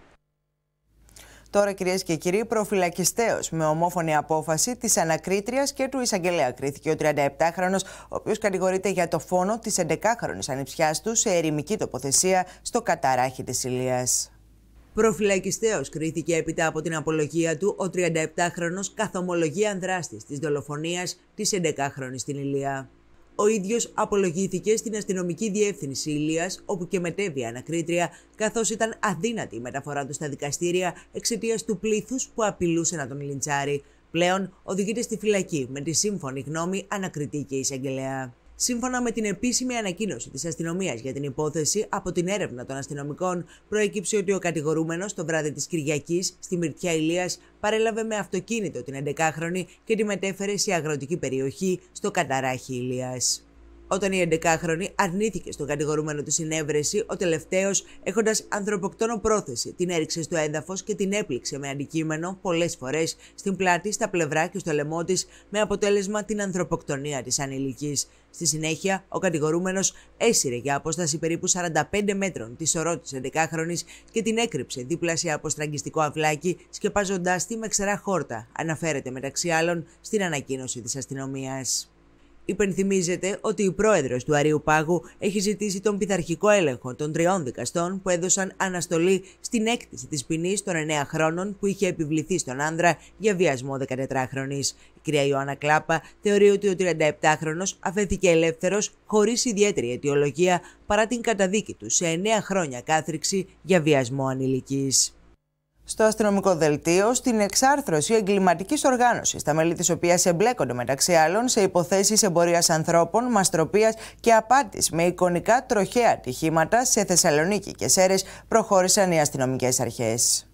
Τώρα, κυρίες και κύριοι, προφυλακιστέως με ομόφωνη απόφαση της ανακρίτριας και του εισαγγελέα κρίθηκε ο τριανταεπτάχρονος, ο οποίος κατηγορείται για το φόνο της έντεκάχρονης ανιψιάς του σε ερημική τοποθεσία στο Καταράχη της Ηλίας. Προφυλακιστέως κρίθηκε έπειτα από την απολογία του ο τριανταεπτάχρονος καθομολογίαν δράστης της δολοφονίας της έντεκάχρονης στην Ηλία. Ο ίδιος απολογήθηκε στην αστυνομική διεύθυνση Ηλίας, όπου και μετέβη ανακρίτρια, καθώς ήταν αδύνατη η μεταφορά του στα δικαστήρια εξαιτίας του πλήθους που απειλούσε να τον λιντσάρει. Πλέον οδηγείται στη φυλακή με τη σύμφωνη γνώμη ανακριτή και εισαγγελέα. Σύμφωνα με την επίσημη ανακοίνωση της αστυνομίας για την υπόθεση, από την έρευνα των αστυνομικών προέκυψε ότι ο κατηγορούμενος το βράδυ της Κυριακής στη Μυρτιά Ηλίας παρέλαβε με αυτοκίνητο την έντεκάχρονη και τη μετέφερε σε αγροτική περιοχή στο Καταράχη Ηλίας. Όταν η έντεκάχρονη αρνήθηκε στον κατηγορούμενο τη συνέβρεση, ο τελευταίος, έχοντας ανθρωποκτόνο πρόθεση, την έριξε στο έδαφος και την έπληξε με αντικείμενο πολλές φορές στην πλάτη, στα πλευρά και στο λαιμό της, με αποτέλεσμα την ανθρωποκτονία της ανηλικής. Στη συνέχεια, ο κατηγορούμενος έσυρε για απόσταση περίπου σαράντα πέντε μέτρων τη σωρό της έντεκάχρονης και την έκρυψε δίπλα σε αποστραγγιστικό αυλάκι, σκεπάζοντάς τη με ξερά χόρτα, αναφέρεται μεταξύ άλλων στην ανακοίνωση της αστυνομίας. Υπενθυμίζεται ότι η πρόεδρος του Αριουπάγου έχει ζητήσει τον πειθαρχικό έλεγχο των τριών δικαστών που έδωσαν αναστολή στην έκτηση της ποινής των εννέα χρόνων που είχε επιβληθεί στον άνδρα για βιασμό δεκατετράχρονης. Η κυρία Ιωάννα Κλάπα θεωρεί ότι ο τριανταεπτάχρονος αφέθηκε ελεύθερος χωρίς ιδιαίτερη αιτιολογία παρά την καταδίκη του σε εννέα χρόνια κάθριξη για βιασμό ανηλικής. Στο αστυνομικό δελτίο, στην εξάρθρωση εγκληματικής οργάνωσης, τα μέλη της οποίας εμπλέκονται μεταξύ άλλων σε υποθέσεις εμπορίας ανθρώπων, μαστροπίας και απάτης με εικονικά τροχαία ατυχήματα σε Θεσσαλονίκη και Σέρρες, προχώρησαν οι αστυνομικές αρχές.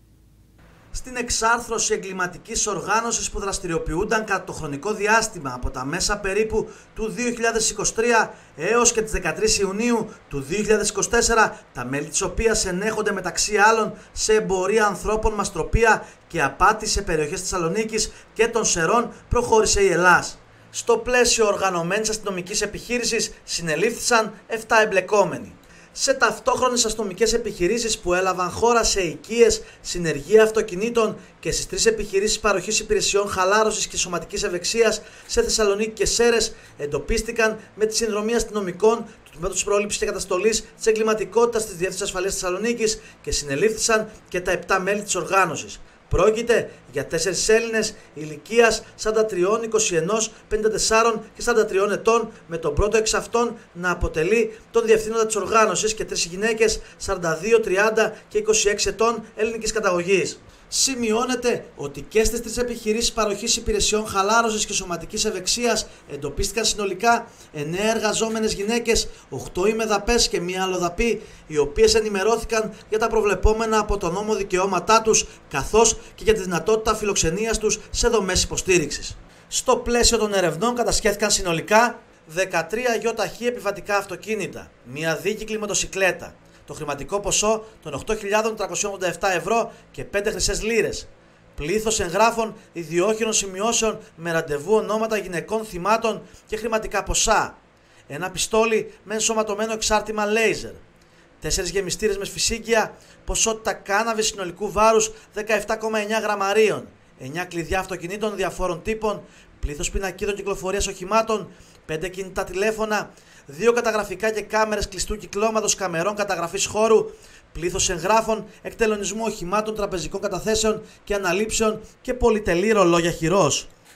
Στην εξάρθρωση εγκληματικής οργάνωσης που δραστηριοποιούνταν κατά το χρονικό διάστημα από τα μέσα περίπου του δύο χιλιάδες είκοσι τρία έως και τις δεκατρείς Ιουνίου του δύο χιλιάδες είκοσι τέσσερα, τα μέλη της οποίας ενέχονται μεταξύ άλλων σε εμπορία ανθρώπων, μαστροπία και απάτη σε περιοχές Θεσσαλονίκης και των Σερών, προχώρησε η Ελλάς. Στο πλαίσιο οργανωμένης αστυνομικής επιχείρησης συνελήφθησαν επτά εμπλεκόμενοι. Σε ταυτόχρονες αστυνομικές επιχειρήσεις που έλαβαν χώρα σε οικίες, συνεργεία αυτοκινήτων και στις τρεις επιχειρήσεις παροχής υπηρεσιών χαλάρωσης και σωματικής ευεξίας σε Θεσσαλονίκη και Σέρρες, εντοπίστηκαν με τη συνδρομή αστυνομικών του Τμήματος Πρόληψης και Καταστολής της Εγκληματικότητας της Διεύθυνσης Ασφαλείας Θεσσαλονίκης και συνελήφθησαν και τα επτά μέλη της οργάνωσης. Πρόκειται για τέσσερις Έλληνες ηλικίας σαράντα τρία, είκοσι ένα, πενήντα τέσσερα και σαράντα τρία ετών, με τον πρώτο εξ αυτών να αποτελεί τον διευθύνοντα της οργάνωσης, και τρεις γυναίκες σαράντα δύο, τριάντα και είκοσι έξι ετών ελληνικής καταγωγής. Σημειώνεται ότι και στις τρεις επιχειρήσεις παροχής υπηρεσιών χαλάρωσης και σωματικής ευεξίας εντοπίστηκαν συνολικά εννέα εργαζόμενες γυναίκες, οκτώ ημεδαπές και μία αλλοδαπή, οι οποίες ενημερώθηκαν για τα προβλεπόμενα από τον νόμο δικαιώματά τους, καθώς και για τη δυνατότητα φιλοξενίας τους σε δομές υποστήριξης. Στο πλαίσιο των ερευνών κατασχέθηκαν συνολικά δεκατρία γιοταχή επιβατικά αυτοκίνητα, μία δίκυκλη μοτοσικλέτα, το χρηματικό ποσό των οκτώ χιλιάδες τριακόσια ογδόντα επτά ευρώ και πέντε χρυσές λίρες, πλήθος εγγράφων ιδιόχειρων σημειώσεων με ραντεβού, ονόματα γυναικών θυμάτων και χρηματικά ποσά, ένα πιστόλι με ενσωματωμένο εξάρτημα λέιζερ, τέσσερις γεμιστήρες με σφυσίγγια, ποσότητα κάναβης συνολικού βάρους δεκαεπτά κόμμα εννέα γραμμαρίων, εννέα κλειδιά αυτοκινήτων διαφόρων τύπων, πλήθος πινακίδων κυκλοφορίας οχημάτων, πέντε κινητά τηλέφωνα, δύο καταγραφικά και κάμερες κλειστού κυκλώματος καμερών καταγραφής χώρου, πλήθος εγγράφων, εκτελονισμού οχημάτων, τραπεζικών καταθέσεων και αναλήψεων και πολυτελή ρολόγια χειρός.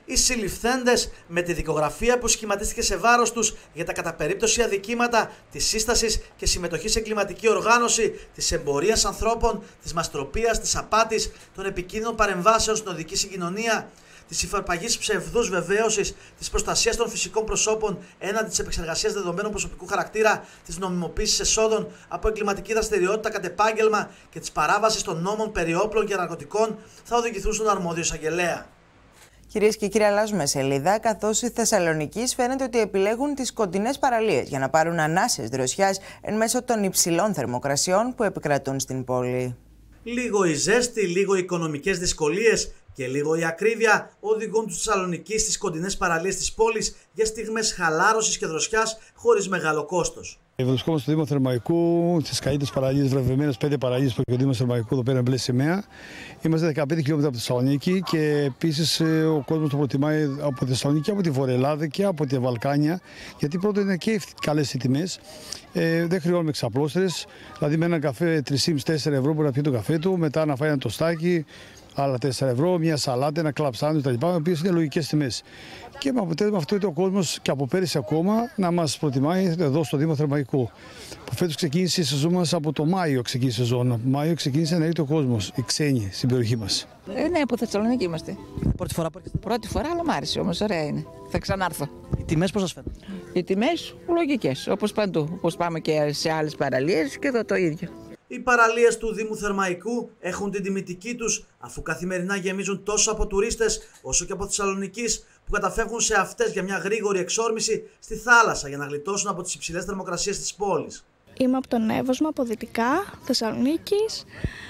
Οι συλληφθέντες, με τη δικογραφία που σχηματίστηκε σε βάρος τους για τα κατά περίπτωση αδικήματα της σύστασης και συμμετοχής σε εγκληματική οργάνωση, της εμπορίας ανθρώπων, της μαστροπίας, της απάτης, των επικίνδυνων παρεμβάσεων στην οδική συγκοινωνία, της υφαρπαγής ψευδούς βεβαίωσης, της προστασίας των φυσικών προσώπων έναντι της επεξεργασίας δεδομένων προσωπικού χαρακτήρα, της νομιμοποίησης εσόδων από εγκληματική δραστηριότητα κατ' επάγγελμα και της παράβασης των νόμων περί όπλων και ναρκωτικών, θα οδηγηθούν στον αρμόδιο εισαγγελέα. Κυρίες και κύριοι, αλλάζουμε σελίδα, καθώς οι Θεσσαλονικείς φαίνεται ότι επιλέγουν τις κοντινές παραλίες για να πάρουν ανάσες δροσιάς εν μέσω των υψηλών θερμοκρασιών που επικρατούν στην πόλη. Λίγο η ζέστη, λίγο οι οικονομικές δυσκολίες και λίγο η ακρίβεια οδηγούν τους Θεσσαλονικείς στις κοντινές παραλίες της πόλης για στιγμές χαλάρωσης και δροσιάς χωρίς μεγάλο κόστος. Βρισκόμαστε στο Δήμο Θερμαϊκού, στις καλύτερες παραλίες, βραβευμένες πέντε παραλίες που έχει ο Δήμος Θερμαϊκού, εδώ πέρα μπλε σημαία. Είμαστε δεκαπέντε χιλιόμετρα από τη Θεσσαλονίκη και επίσης ο κόσμος το προτιμάει από τη Θεσσαλονίκη, από τη Βόρεια Ελλάδα και από τη Βαλκάνια. Γιατί πρώτα είναι και καλές οι τιμές, ε, δεν χρειάζομαι εξαπλώστερες. Δηλαδή με έναν καφέ τρία με τέσσερα ευρώ μπορεί να πιει το καφέ του, μετά να φάει ένα τοστάκι, άλλα τέσσερα ευρώ, μια σαλάτα, ένα κλαμπ σάντουιτς κτλ. Οι οποίες είναι λογικές τιμές. Και με αποτέλεσμα αυτό είναι ο κόσμος και από πέρυσι ακόμα να μας προτιμάει εδώ στο Δήμο Θερμαϊκού. Που φέτος ξεκίνησε η σεζόν μας από το Μάιο. Ξεκίνησε η σεζόν. Μάιο ξεκίνησε να έρχεται ο κόσμος, οι ξένοι στην περιοχή μας. Ε, ναι, από Θεσσαλονίκη είμαστε. Πρώτη φορά που έρχεστε? Πρώτη φορά, αλλά μ' άρεσε όμως, ωραία είναι. Θα ξανάρθω. Οι τιμές πώς σας φαίνονται? Οι τιμές λογικές, όπως παντού. Όπως πάμε και σε άλλες παραλίες και εδώ το ίδιο. Οι παραλίες του Δήμου Θερμαϊκού έχουν την τιμητική τους, αφού καθημερινά γεμίζουν τόσο από τουρίστες όσο και από Θεσσαλονικείς που καταφεύγουν σε αυτές για μια γρήγορη εξόρμηση στη θάλασσα για να γλιτώσουν από τις υψηλές θερμοκρασίες της πόλης. Είμαι από τον Εύωσμα, από δυτικά Θεσσαλονίκης.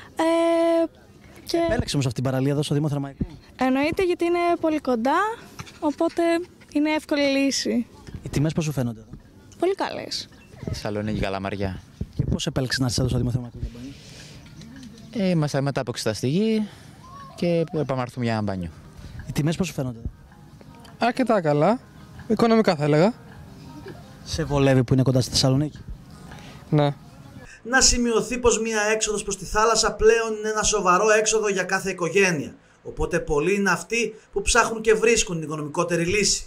Ε, και... Επέλεξε όμως αυτή την παραλία εδώ στο Δήμο Θερμαϊκού? Εννοείται, γιατί είναι πολύ κοντά, οπότε είναι εύκολη λύση. Οι τιμές πώς σου φαίνονται εδώ? Πολύ καλές. Θεσσαλονίκη, Καλαμαριά. Και πώς επέλεξες να είσαι εδώ στο Δήμο Θερμαϊκού για μπάνιο? Ε, είμαστε μετά από εξεταστική και πάμε να έρθουμε για ένα μπάνιο. Οι τιμές πώς σου φαίνονται εδώ? Αρκετά καλά. Οικονομικά θα έλεγα. Σε βολεύει που είναι κοντά στη Θεσσαλονίκη? Ναι. Να σημειωθεί πως μία έξοδος προς τη θάλασσα πλέον είναι ένα σοβαρό έξοδο για κάθε οικογένεια. Οπότε πολλοί είναι αυτοί που ψάχνουν και βρίσκουν την οικονομικότερη λύση.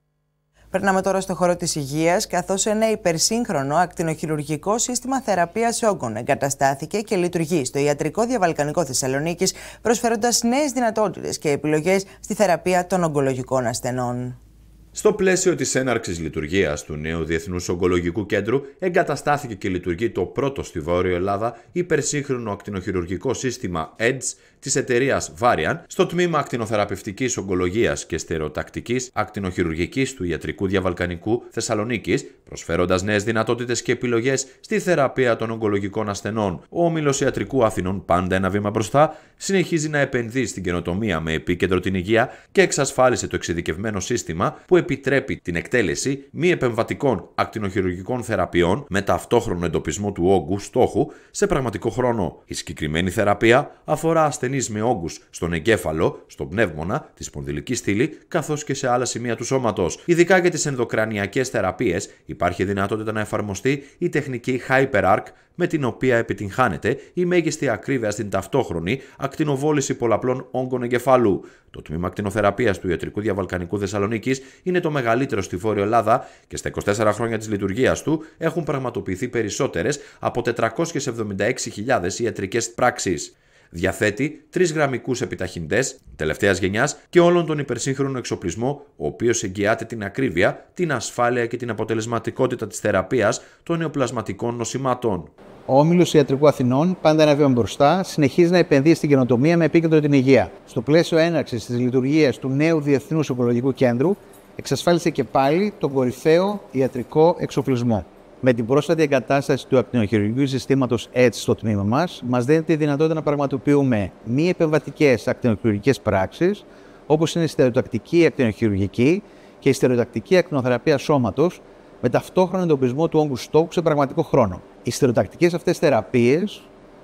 Περνάμε τώρα στο χώρο της υγείας, καθώς ένα υπερσύγχρονο ακτινοχειρουργικό σύστημα θεραπείας όγκων εγκαταστάθηκε και λειτουργεί στο Ιατρικό Διαβαλκανικό Θεσσαλονίκης, προσφέροντας νέες δυνατότητες και επιλογές στη θεραπεία των ογκολογικών ασθενών. Στο πλαίσιο της έναρξης λειτουργίας του νέου Διεθνούς Ογκολογικού Κέντρου, εγκαταστάθηκε και λειτουργεί το πρώτο στη Βόρεια Ελλάδα υπερσύγχρονο ακτινοχειρουργικό σύστημα έι ντι ες της εταιρείας Varian στο τμήμα ακτινοθεραπευτικής ογκολογίας και στερεοτακτικής ακτινοχειρουργικής του Ιατρικού Διαβαλκανικού Θεσσαλονίκης, προσφέροντας νέες δυνατότητες και επιλογές στη θεραπεία των ογκολογικών ασθενών. Ο Όμιλος Ιατρικού Αθηνών, πάντα ένα βήμα μπροστά, συνεχίζει να επενδύει στην καινοτομία με επίκεντρο την υγεία και εξασφάλισε το εξειδικευμένο σύστημα που επιτρέπει την εκτέλεση μη επεμβατικών ακτινοχειρουργικών θεραπείων με ταυτόχρονο εντοπισμό του όγκου στόχου σε πραγματικό χρόνο. Η συγκεκριμένη θεραπεία αφορά ασθενείς με όγκους στον εγκέφαλο, στον πνεύμονα, τη σπονδυλική στήλη καθώς και σε άλλα σημεία του σώματος. Ειδικά για τις ενδοκρανιακές θεραπείες υπάρχει δυνατότητα να εφαρμοστεί η τεχνική HyperArc, με την οποία επιτυγχάνεται η μέγιστη ακρίβεια στην ταυτόχρονη ακτινοβόληση πολλαπλών όγκων εγκεφάλου. Το τμήμα ακτινοθεραπείας του Ιατρικού Διαβαλκανικού Θεσσαλονίκης είναι το μεγαλύτερο στη Βόρεια Ελλάδα και στα είκοσι τέσσερα χρόνια της λειτουργίας του έχουν πραγματοποιηθεί περισσότερες από τετρακόσιες εβδομήντα έξι χιλιάδες ιατρικές πράξεις. Διαθέτει τρεις γραμμικούς επιταχυντές τελευταίας γενιάς και όλον τον υπερσύγχρονο εξοπλισμό, ο οποίος εγγυάται την ακρίβεια, την ασφάλεια και την αποτελεσματικότητα της θεραπείας των νεοπλασματικών νοσημάτων. Ο Όμιλος Ιατρικού Αθηνών, πάντα ένα βήμα μπροστά, συνεχίζει να επενδύει στην καινοτομία με επίκεντρο την υγεία. Στο πλαίσιο έναρξης της λειτουργίας του νέου Διεθνούς Ογκολογικού Κέντρου, εξασφάλισε και πάλι τον κορυφαίο ιατρικό εξοπλισμό. Με την πρόσφατη εγκατάσταση του ακτινοχειρουργικού συστήματος έι ντι ες στο τμήμα μας, μας δίνεται τη δυνατότητα να πραγματοποιούμε μη επεμβατικές ακτινοχειρουργικές πράξεις, όπως είναι η στερεοτακτική ακτινοχειρουργική και η στερεοτακτική ακτινοθεραπεία σώματος, με ταυτόχρονο εντοπισμό του όγκου στόχου σε πραγματικό χρόνο. Οι στερεοτακτικές αυτές θεραπείες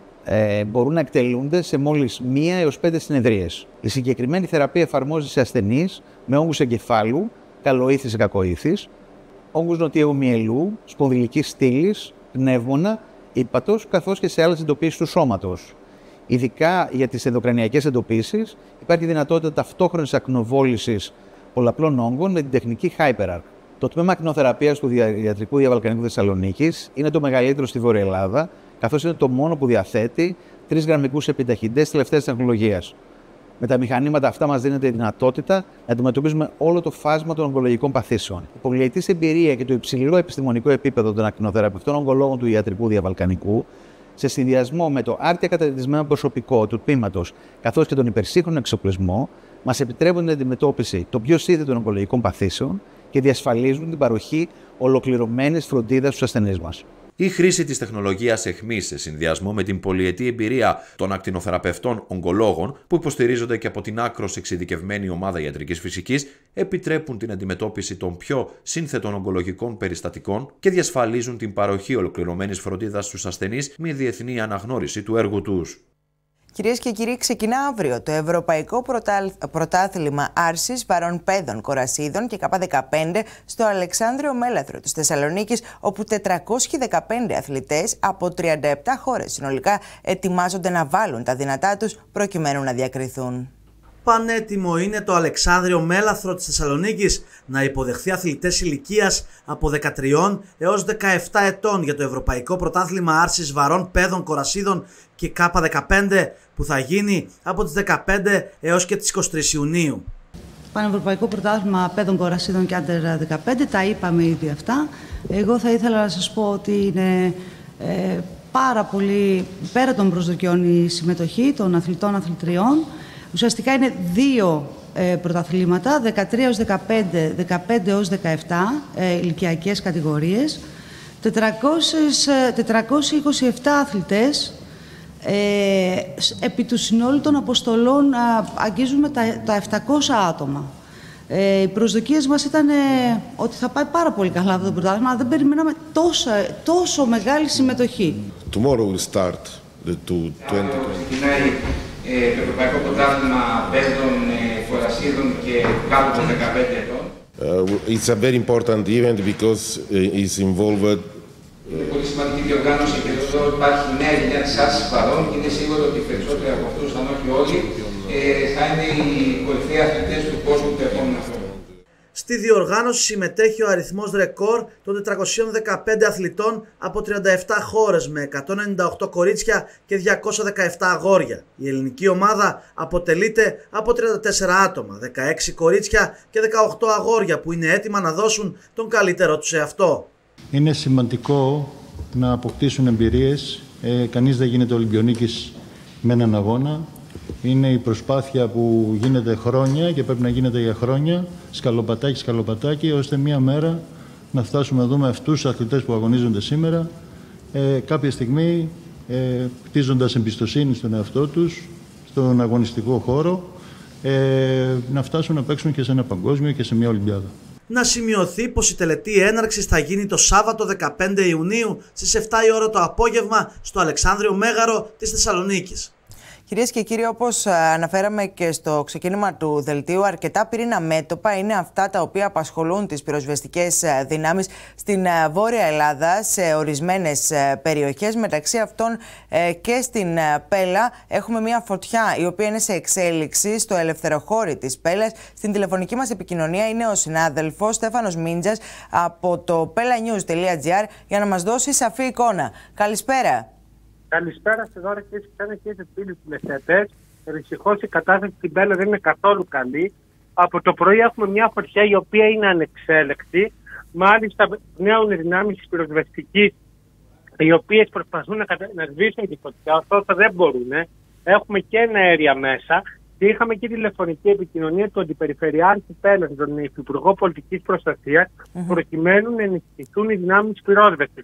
ε, μπορούν να εκτελούνται σε μόλις μία έως πέντε συνεδρίες. Η συγκεκριμένη θεραπεία εφαρμόζεται σε ασθενείς με όγκους εγκεφάλου, καλοήθης ή κακοήθης, όγκους νοτιαίου μυελού, σπονδυλικής στήλης, πνεύμονα, ύπατος, καθώς και σε άλλες εντοπίσεις του σώματος. Ειδικά για τις ενδοκρανιακές εντοπίσεις υπάρχει δυνατότητα ταυτόχρονης ακτινοβόλησης πολλαπλών όγκων με την τεχνική HyperArc. Το τμήμα ακτινοθεραπείας του Ιατρικού Διαβαλκανικού Θεσσαλονίκης είναι το μεγαλύτερο στη Βόρεια Ελλάδα, καθώς είναι το μόνο που διαθέτει τρεις γραμμικούς επιταχυντές τελευταίας τεχνολογίας. Με τα μηχανήματα αυτά μας δίνεται η δυνατότητα να αντιμετωπίζουμε όλο το φάσμα των ογκολογικών παθήσεων. Η πολυετής εμπειρία και το υψηλό επιστημονικό επίπεδο των ακτινοθεραπευτών ογκολόγων του Ιατρικού Διαβαλκανικού, σε συνδυασμό με το άρτια καταρτισμένο προσωπικό του τμήματος καθώς και τον υπερσύγχρονο εξοπλισμό, μας επιτρέπουν την αντιμετώπιση των πιο σύνθετων ογκολογικών παθήσεων και διασφαλίζουν την παροχή ολοκληρωμένης φροντίδας στους ασθενείς μας. Η χρήση της τεχνολογίας αιχμής σε συνδυασμό με την πολυετή εμπειρία των ακτινοθεραπευτών ογκολόγων, που υποστηρίζονται και από την άκρως εξειδικευμένη ομάδα ιατρικής φυσικής, επιτρέπουν την αντιμετώπιση των πιο σύνθετων ογκολογικών περιστατικών και διασφαλίζουν την παροχή ολοκληρωμένης φροντίδας στους ασθενείς με διεθνή αναγνώριση του έργου τους. Κυρίες και κύριοι, ξεκινά αύριο το Ευρωπαϊκό Πρωτά... Πρωτάθλημα Άρσης Βαρών Πέδων Κορασίδων και Κάπα δεκαπέντε στο Αλεξάνδριο Μέλαθρο της Θεσσαλονίκης, όπου τετρακόσιοι δεκαπέντε αθλητές από τριάντα επτά χώρες συνολικά ετοιμάζονται να βάλουν τα δυνατά τους προκειμένου να διακριθούν. Πανέτοιμο είναι το Αλεξάνδριο Μέλαθρο της Θεσσαλονίκης να υποδεχθεί αθλητές ηλικίας από δεκατρία έως δεκαεπτά ετών για το Ευρωπαϊκό Πρωτάθλημα Άρσης Βαρών Πέδων Κορασίδων και Κάπα δεκαπέντε, που θα γίνει από τις δεκαπέντε έως και τις είκοσι τρεις Ιουνίου. Πανευρωπαϊκό Πρωτάθλημα Πέδων Κορασίδων και Άντερ δεκαπέντε, τα είπαμε ήδη αυτά. Εγώ θα ήθελα να σας πω ότι είναι ε, πάρα πολύ πέρα των προσδοκιών η συμμετοχή των αθλητών αθλητριών. Ουσιαστικά είναι δύο ε, πρωταθλήματα, δεκατρία έως δεκαπέντε, δεκαπέντε έως δεκαεπτά ε, ηλικιακές κατηγορίες, τετρακόσιοι είκοσι επτά αθλητές. Ε, επί του συνόλου των αποστολών α, αγγίζουμε τα, τα επτακόσια άτομα. Ε, οι προσδοκίες μας ήταν ε, ότι θα πάει πάρα πολύ καλά αυτό το πρωτάθλημα, αλλά δεν περιμέναμε τόσο, τόσο μεγάλη συμμετοχή. Tomorrow will start the two twenty. Το Ευρωπαϊκό Πρωτάθλημα Πέδων Κορασίδων και κάτω των δεκαπέντε ετών. Uh, it's a very important event because uh, it's involved. Είναι πολύ σημαντική διοργάνωση και εδώ υπάρχει νέα γενιά της Άρσης Βαρών και είναι σίγουρο ότι οι περισσότεροι από αυτούς, αν όχι όλοι, θα είναι οι κορυφαίοι αθλητές του κόσμου του επόμενου χρόνου. Στη διοργάνωση συμμετέχει ο αριθμός ρεκόρ των τετρακοσίων δεκαπέντε αθλητών από τριάντα επτά χώρες με εκατόν ενενήντα οκτώ κορίτσια και διακόσια δεκαεπτά αγόρια. Η ελληνική ομάδα αποτελείται από τριάντα τέσσερα άτομα, δεκαέξι κορίτσια και δεκαοκτώ αγόρια που είναι έτοιμα να δώσουν τον καλύτερό τους εαυτό. Είναι σημαντικό να αποκτήσουν εμπειρίες. Ε, κανείς δεν γίνεται Ολυμπιονίκης με έναν αγώνα. Είναι η προσπάθεια που γίνεται χρόνια και πρέπει να γίνεται για χρόνια, σκαλοπατάκι σκαλοπατάκι, ώστε μία μέρα να φτάσουμε να δούμε αυτούς τους αθλητές που αγωνίζονται σήμερα, ε, κάποια στιγμή ε, κτίζοντας εμπιστοσύνη στον εαυτό τους, στον αγωνιστικό χώρο, ε, να φτάσουν να παίξουν και σε ένα παγκόσμιο και σε μια Ολυμπιάδα. Να σημειωθεί πως η τελετή έναρξης θα γίνει το Σάββατο δεκαπέντε Ιουνίου στις επτά η ώρα το απόγευμα στο Αλεξάνδριο Μέγαρο της Θεσσαλονίκης. Κυρίες και κύριοι, όπως αναφέραμε και στο ξεκίνημα του δελτίου, αρκετά πυρήνα μέτωπα είναι αυτά τα οποία απασχολούν τις πυροσβεστικές δυνάμεις στην Βόρεια Ελλάδα, σε ορισμένες περιοχές. Μεταξύ αυτών και στην Πέλα έχουμε μια φωτιά η οποία είναι σε εξέλιξη στο ελευθεροχώρι της Πέλας. Στην τηλεφωνική μας επικοινωνία είναι ο συνάδελφος Στέφανος Μίντζας από το πέλανιους τελεία τζι άρ για να μας δώσει σαφή εικόνα. Καλησπέρα. Καλησπέρα σε δώρα και εσείς και σε φίλους τηλεθεατές. Δυστυχώς η κατάσταση στην Πέλα δεν είναι καθόλου καλή. Από το πρωί έχουμε μια φωτιά η οποία είναι ανεξέλεκτη. Μάλιστα νέων δυνάμεις της πυροσβεστικής, οι οποίες προσπαθούν να, κατα... να σβήσουν τη φωτιά, ωστόσο δεν μπορούν. Έχουμε και ένα αέρια μέσα και είχαμε και τηλεφωνική επικοινωνία του Αντιπεριφερειάρχη Πέλας, τον Υφυπουργό Πολιτικής Προστασίας, mm-hmm. προκειμένου να ενισχυθούν οι δυνάμεις της πυρόσβεστης.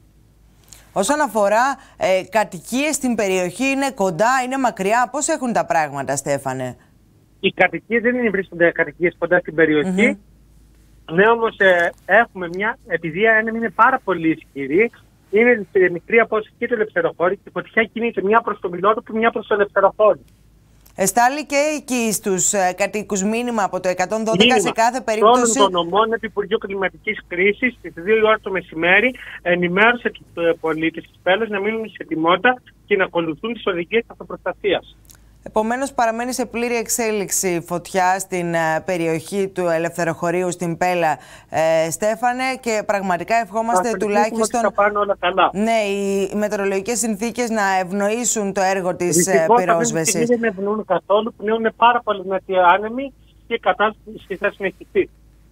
Όσον αφορά ε, κατοικίες στην περιοχή, είναι κοντά, είναι μακριά, πώς έχουν τα πράγματα, Στέφανε? Οι κατοικίες δεν είναι βρίσκονται κατοικίες κοντά στην περιοχή. Mm-hmm. Ναι, όμως ε, έχουμε μια, επειδή η άνεμη είναι πάρα πολύ ισχυρή, είναι μικρή απόσταση και το ελευθεροχώρι και η φωτιά κινείται μια προς το Μιλότοπο, μια προς το ελευθεροχώρι. Εστάλει και εκεί στους κατοίκους μήνυμα από το εκατόν δώδεκα μήνυμα. Σε κάθε περίπτωση. Των νομών του Υπουργείου Κλιματικής Κρίσης στις δύο η ώρα το μεσημέρι ενημέρωσε τους πολίτες της Πέλας να μείνουν σε ετοιμότητα και να ακολουθούν τις οδηγίες αυτοπροστασίας. Επομένως, παραμένει σε πλήρη εξέλιξη φωτιά στην περιοχή του ελευθεροχωρίου στην Πέλα, ε, Στέφανε, και πραγματικά ευχόμαστε να τουλάχιστον θα πάνε όλα καλά. Ναι, οι μετεωρολογικές συνθήκες να ευνοήσουν το έργο της Δυστυχώς, πυρόσβεσης. Δεν ευνοούν καθόλου, πνέουν πάρα πολύ δυνατοί άνεμοι και η κατάσταση θα συνεχιστεί.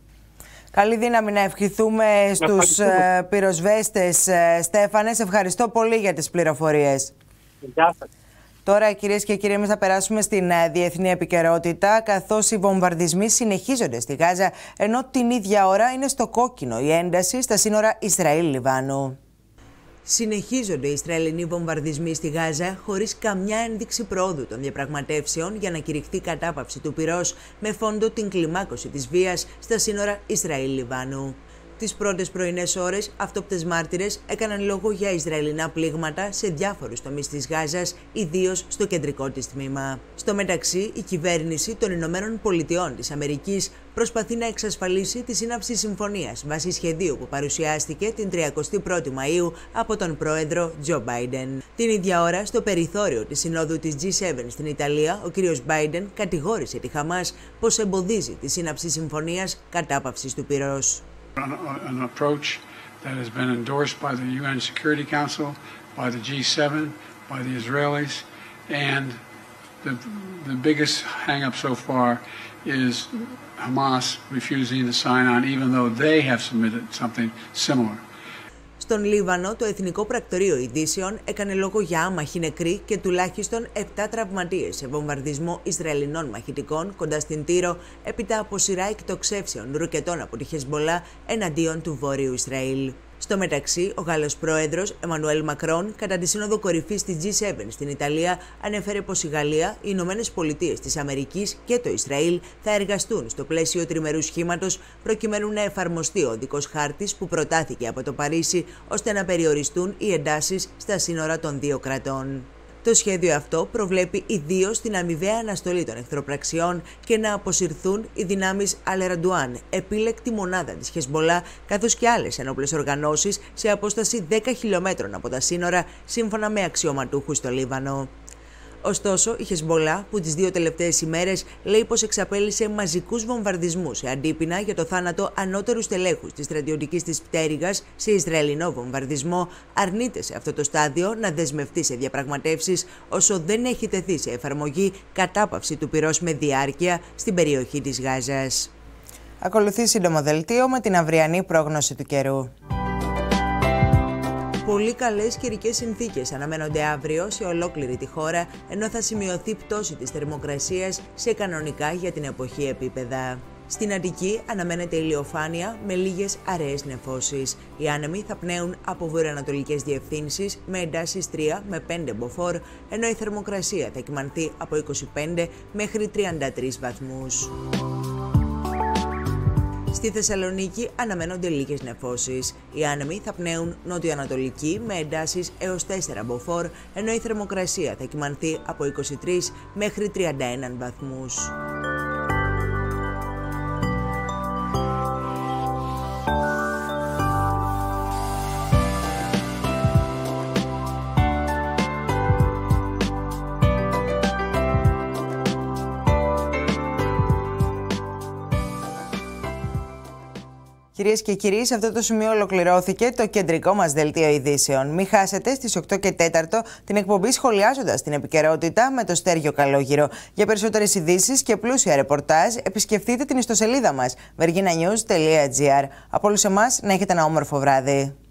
Καλή δύναμη να ευχηθούμε στους ε, πυροσβέστες, ε, Στέφανε. Σε ευχαριστώ πολύ για τις πληροφορίες. Γεια σας. Τώρα, κυρίες και κύριοι, εμείς θα περάσουμε στην uh, διεθνή επικαιρότητα, καθώς οι βομβαρδισμοί συνεχίζονται στη Γάζα, ενώ την ίδια ώρα είναι στο κόκκινο η ένταση στα σύνορα Ισραήλ-Λιβάνου. Συνεχίζονται οι Ισραηλινοί βομβαρδισμοί στη Γάζα χωρίς καμιά ένδειξη πρόοδου των διαπραγματεύσεων για να κηρυχθεί κατάπαυση του πυρός, με φόντο την κλιμάκωση της βίας στα σύνορα Ισραήλ-Λιβάνου. Τις πρώτες πρωινές ώρες, αυτόπτες μάρτυρες έκαναν λόγο για Ισραηλινά πλήγματα σε διάφορους τομείς της Γάζας, ιδίως στο κεντρικό της τμήμα. Στο μεταξύ, η κυβέρνηση των Ηνωμένων Πολιτειών της Αμερικής προσπαθεί να εξασφαλίσει τη σύναψη συμφωνίας βάσει σχεδίου που παρουσιάστηκε την τριαντάτη πρώτη Μαΐου από τον πρόεδρο Τζο Μπάιντεν. Την ίδια ώρα, στο περιθώριο της συνόδου της τζι σέβεν στην Ιταλία, ο κ. Μπάιντεν κατηγόρησε τη Χαμάς πως εμποδίζει τη σύναψη συμφωνίας κατάπαυσης του πυρός. An approach that has been endorsed by the U N Security Council, by the G seven, by the Israelis, and the, the biggest hang-up so far is Hamas refusing to sign on, even though they have submitted something similar. Στον Λίβανο, το Εθνικό Πρακτορείο Ειδήσεων έκανε λόγο για άμαχοι νεκροί και τουλάχιστον επτά τραυματίες σε βομβαρδισμό Ισραηλινών μαχητικών κοντά στην Τύρο, έπειτα από σειρά εκτοξεύσεων ρουκετών από τη Χεσμολά εναντίον του Βόρειου Ισραήλ. Στο μεταξύ, ο Γάλλος πρόεδρος Εμμανουέλ Μακρόν, κατά τη Σύνοδο Κορυφής της τζι σέβεν στην Ιταλία, ανέφερε πως η Γαλλία, οι Ηνωμένες Πολιτείες της Αμερικής και το Ισραήλ θα εργαστούν στο πλαίσιο τριμερού σχήματος προκειμένου να εφαρμοστεί ο οδικός χάρτης που προτάθηκε από το Παρίσι, ώστε να περιοριστούν οι εντάσεις στα σύνορα των δύο κρατών. Το σχέδιο αυτό προβλέπει ιδίως την αμοιβαία αναστολή των εχθροπραξιών και να αποσυρθούν οι δυνάμεις Αλ-Ραντουάν, επίλεκτη μονάδα της Χεσμολά, καθώς και άλλες ενόπλες οργανώσεις σε απόσταση δέκα χιλιόμετρων από τα σύνορα, σύμφωνα με αξιωματούχους στο Λίβανο. Ωστόσο, η Χεσμολά, που τις δύο τελευταίες ημέρες λέει πως εξαπέλυσε μαζικούς βομβαρδισμούς σε αντίπεινα για το θάνατο ανώτερου στελέχους της στρατιωτικής της πτέρυγας σε Ισραηλινό βομβαρδισμό, αρνείται σε αυτό το στάδιο να δεσμευτεί σε διαπραγματεύσεις όσο δεν έχει τεθεί σε εφαρμογή κατάπαυση του πυρός με διάρκεια στην περιοχή της Γάζας. Ακολουθεί σύντομο δελτίο με την αυριανή πρόγνωση του καιρού. Πολύ καλές καιρικές συνθήκες αναμένονται αύριο σε ολόκληρη τη χώρα, ενώ θα σημειωθεί πτώση της θερμοκρασίας σε κανονικά για την εποχή επίπεδα. Στην Αττική αναμένεται ηλιοφάνεια με λίγες αραιές νεφώσεις. Οι άνεμοι θα πνέουν από βορειοανατολικές διευθύνσεις με εντάσεις τρία με πέντε μποφόρ, ενώ η θερμοκρασία θα κυμανθεί από είκοσι πέντε μέχρι τριάντα τρεις βαθμούς. Στη Θεσσαλονίκη αναμένονται λίγες νεφώσεις. Οι άνεμοι θα πνέουν νότιο-ανατολική με εντάσεις έως τέσσερα μποφόρ, ενώ η θερμοκρασία θα κυμανθεί από είκοσι τρεις μέχρι τριάντα ένα βαθμούς. Κυρίες και κύριοι, σε αυτό το σημείο ολοκληρώθηκε το κεντρικό μας δελτίο ειδήσεων. Μην χάσετε στις οκτώ και τέσσερα την εκπομπή Σχολιάζοντας την Επικαιρότητα με το Στέργιο Καλόγυρο. Για περισσότερες ειδήσεις και πλούσια ρεπορτάζ, επισκεφτείτε την ιστοσελίδα μας verginanews τελεία gr. Από όλους εμάς, να έχετε ένα όμορφο βράδυ.